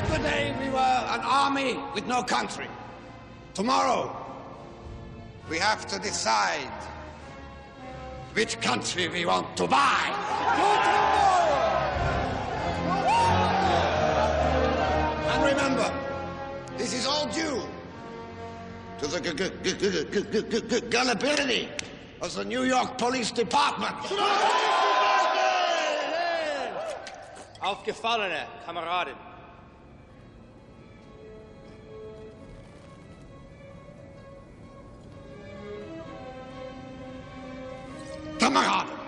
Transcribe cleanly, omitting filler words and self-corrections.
Yesterday we were an army with no country. Tomorrow we have to decide which country we want to buy. And remember, this is all due to the gullibility of the New York Police Department. Aufgefallene Kameraden. Kameraden.